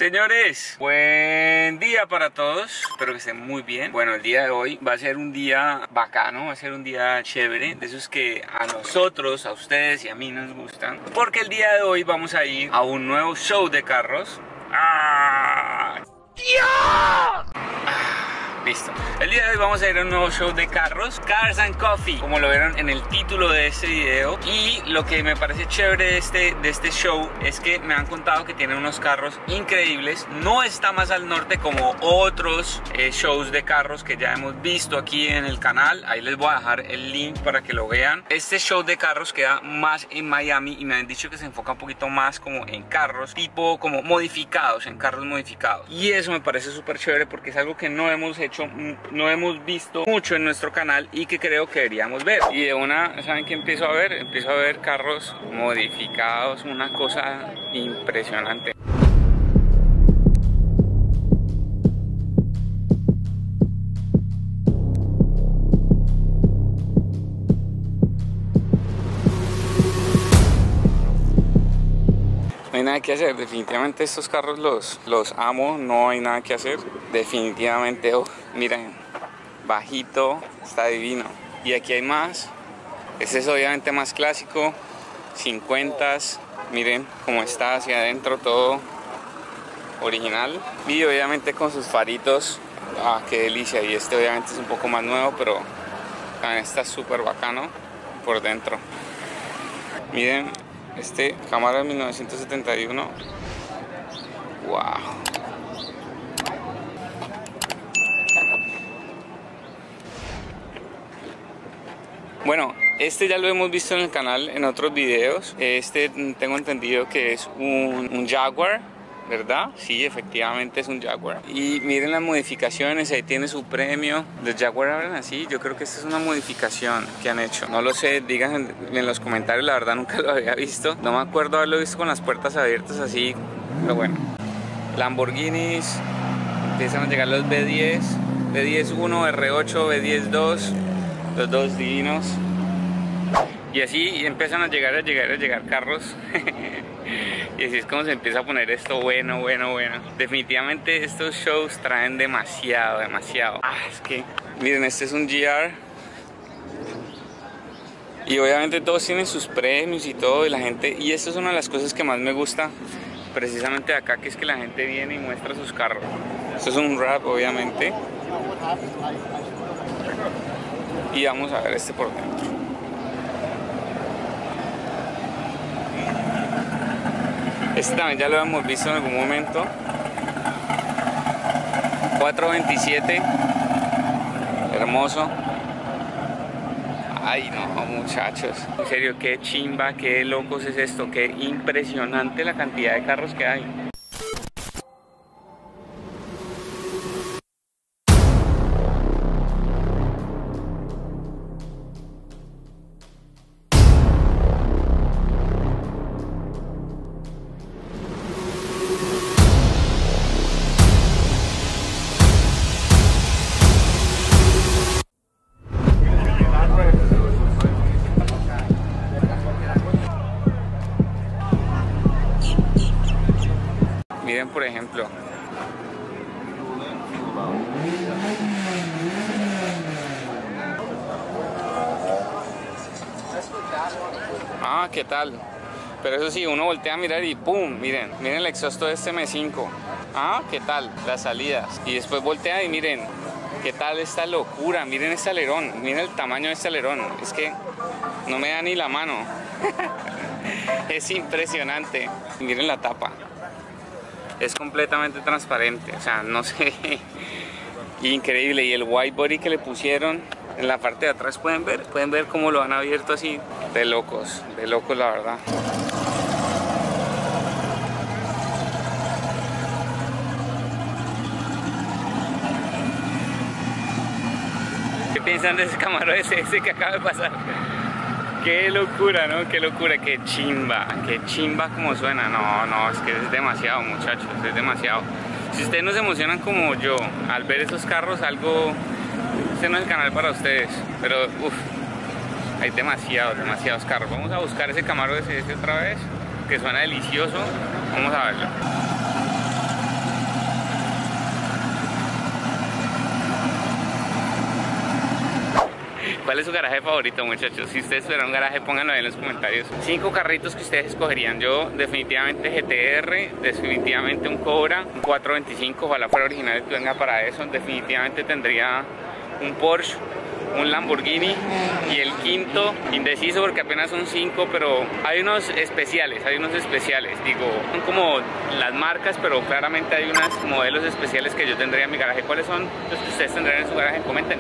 Señores, buen día para todos, espero que estén muy bien. Bueno, el día de hoy va a ser un día bacano, va a ser un día chévere, de esos que a nosotros, a ustedes y a mí nos gustan, porque el día de hoy vamos a ir a un nuevo show de carros. ¡Ah! ¡Dios! Listo. El día de hoy vamos a ir a un nuevo show de carros, Cars and Coffee, como lo vieron en el título de este video. Y lo que me parece chévere de este show es que me han contado que tienen unos carros increíbles. No está más al norte como otros shows de carros que ya hemos visto aquí en el canal. Ahí les voy a dejar el link para que lo vean. Este show de carros queda más en Miami y me han dicho que se enfoca un poquito más como en carros, tipo como modificados, en carros modificados. Y eso me parece súper chévere porque es algo que no hemos hecho, no hemos visto mucho en nuestro canal y que creo que deberíamos ver. Y de una, ¿saben qué empiezo a ver? Empiezo a ver carros modificados, una cosa impresionante. No hay nada que hacer, definitivamente estos carros los amo, no hay nada que hacer, definitivamente. Oh, miren, bajito, está divino. Y aquí hay más, este es obviamente más clásico, 50s, miren cómo está hacia adentro, todo original. Y obviamente con sus faritos, ah, qué delicia. Y este obviamente es un poco más nuevo, pero también está súper bacano por dentro. Miren. Este Camaro de 1971. Wow. Bueno, este ya lo hemos visto en el canal en otros videos. Este tengo entendido que es un Jaguar, ¿verdad? Sí, efectivamente es un Jaguar. Y miren las modificaciones, ahí tiene su premio. Los Jaguar abren así, yo creo que esta es una modificación que han hecho. No lo sé, digan en los comentarios, la verdad nunca lo había visto. No me acuerdo haberlo visto con las puertas abiertas así, pero bueno. Lamborghinis, empiezan a llegar los B10, B10-1, R8, B10-2, los dos divinos. Y así empiezan a llegar carros. Y así es como se empieza a poner esto bueno. Definitivamente estos shows traen demasiado. Es que, miren, este es un GR. Y obviamente todos tienen sus premios y todo, y la gente, y esto es una de las cosas que más me gusta precisamente de acá, que es que la gente viene y muestra sus carros. Esto es un Rap, obviamente. Y vamos a ver este por dentro. Este también ya lo hemos visto en algún momento. 427. Hermoso. Ay no, muchachos. En serio, qué chimba, qué locos es esto. Qué impresionante la cantidad de carros que hay. Miren, por ejemplo, ah, ¿qué tal? Pero eso sí, uno voltea a mirar y ¡pum! Miren el exhausto de este M5. Ah, ¿qué tal? Las salidas. Y después voltea y miren, ¿qué tal esta locura? Miren este alerón, miren el tamaño de este alerón. Es que no me da ni la mano. Es impresionante. Miren la tapa. Es completamente transparente, o sea, no sé, increíble. Y el white body que le pusieron en la parte de atrás, pueden ver cómo lo han abierto así, de locos la verdad. ¿Qué piensan de ese Camaro ese que acaba de pasar? Qué locura, ¿no? Qué locura, qué chimba como suena. No, es que es demasiado, muchachos, es demasiado. Si ustedes no se emocionan como yo al ver esos carros, algo, este no es el canal para ustedes, pero uff, hay demasiados carros. Vamos a buscar ese Camaro ese otra vez, que suena delicioso. Vamos a verlo. ¿Cuál es su garaje favorito, muchachos? Si ustedes tuvieran un garaje, pónganlo ahí en los comentarios. 5 carritos que ustedes escogerían. Yo definitivamente GTR, definitivamente un Cobra, un 425, ojalá fuera original y venga para eso. Definitivamente tendría un Porsche, un Lamborghini, y el quinto indeciso porque apenas son 5, pero hay unos especiales, digo, son como las marcas, pero claramente hay unos modelos especiales que yo tendría en mi garaje. ¿Cuáles son los que ustedes tendrían en su garaje? Comenten.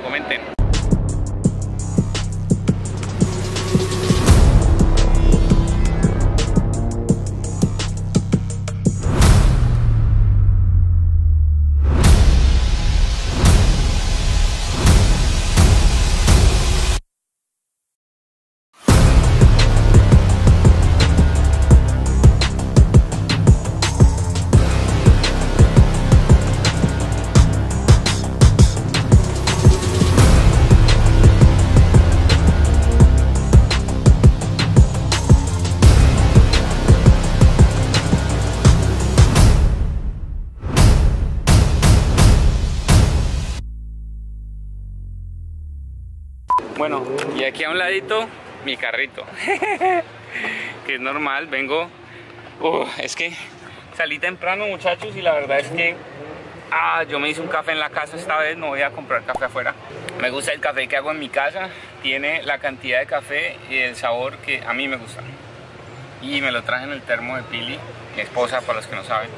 Bueno, y aquí a un ladito mi carrito que es normal, vengo es que salí temprano, muchachos, y la verdad es que yo me hice un café en la casa esta vez, no voy a comprar café afuera. Me gusta el café que hago en mi casa, tiene la cantidad de café y el sabor que a mí me gusta. Y me lo traje en el termo de Pili, mi esposa, para los que no saben.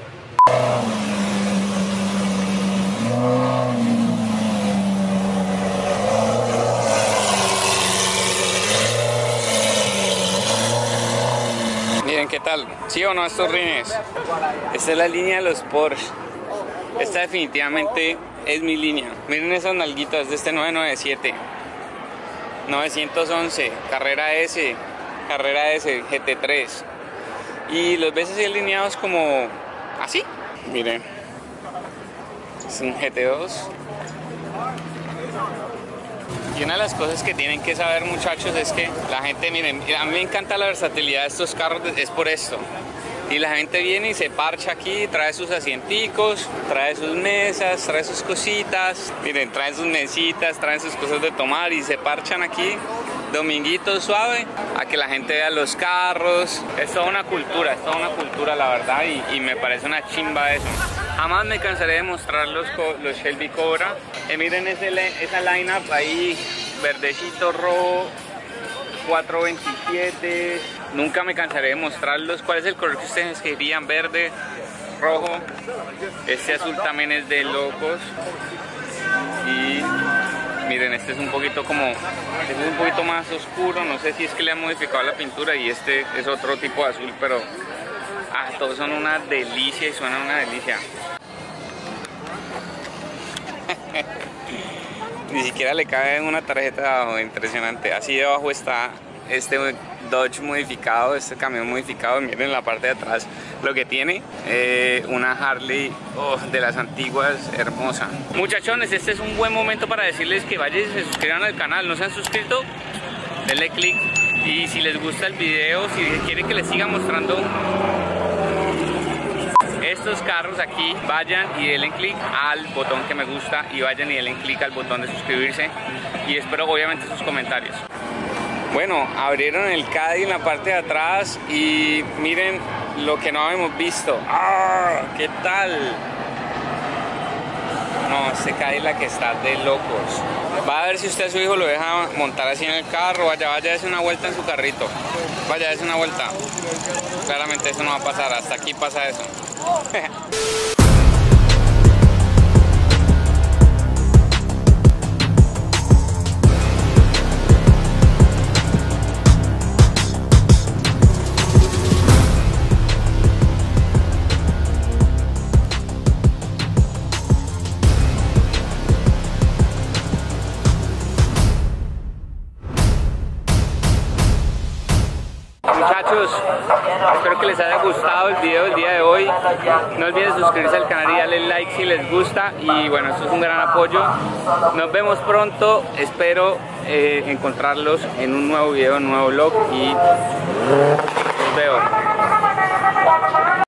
Miren qué tal, ¿sí o no estos rines? Esta es la línea de los Porsche. Esta definitivamente es mi línea. Miren esas nalguitas de este 997, 911, Carrera S, GT3. Y los ves así alineados como así. Miren, es un GT2. Y una de las cosas que tienen que saber, muchachos, es que la gente, miren, a mí me encanta la versatilidad de estos carros, es por esto. Y la gente viene y se parcha aquí, trae sus asienticos, trae sus mesas, trae sus cositas. Miren, traen sus mesitas, traen sus cosas de tomar y se parchan aquí, dominguito suave, a que la gente vea los carros. Es toda una cultura, la verdad, y me parece una chimba eso. Jamás me cansaré de mostrar los Shelby Cobra. Miren esa lineup ahí, verdecito, rojo, 427. Nunca me cansaré de mostrarlos. ¿Cuál es el color que ustedes querían? Verde, rojo. Este azul también es de locos. Y miren, este es un poquito más oscuro. No sé si es que le han modificado la pintura, y este es otro tipo de azul, pero todos son una delicia y suenan una delicia. Ni siquiera le cabe una tarjeta de abajo, impresionante. Así debajo está este Dodge modificado, este camión modificado. Miren la parte de atrás lo que tiene, una Harley de las antiguas, hermosa. Muchachones, este es un buen momento para decirles que vayan y se suscriban al canal. ¿No se han suscrito? Denle click, y si les gusta el video, si quieren que les siga mostrando estos carros aquí, vayan y denle click al botón que me gusta, y vayan y denle click al botón de suscribirse, y espero obviamente sus comentarios. Bueno, abrieron el Caddy en la parte de atrás y miren lo que no habíamos visto. ¿Qué tal? No, este Cadillac está de locos. Va a ver si usted a su hijo lo deja montar así en el carro. Vaya, dése una vuelta en su carrito. Vaya, dése una vuelta. Claramente eso no va a pasar, hasta aquí pasa eso. Muchachos, espero que les haya gustado el video del día de hoy. No olviden suscribirse al canal y darle like si les gusta, y bueno, esto es un gran apoyo. Nos vemos pronto, espero encontrarlos en un nuevo video, un nuevo vlog, y los veo.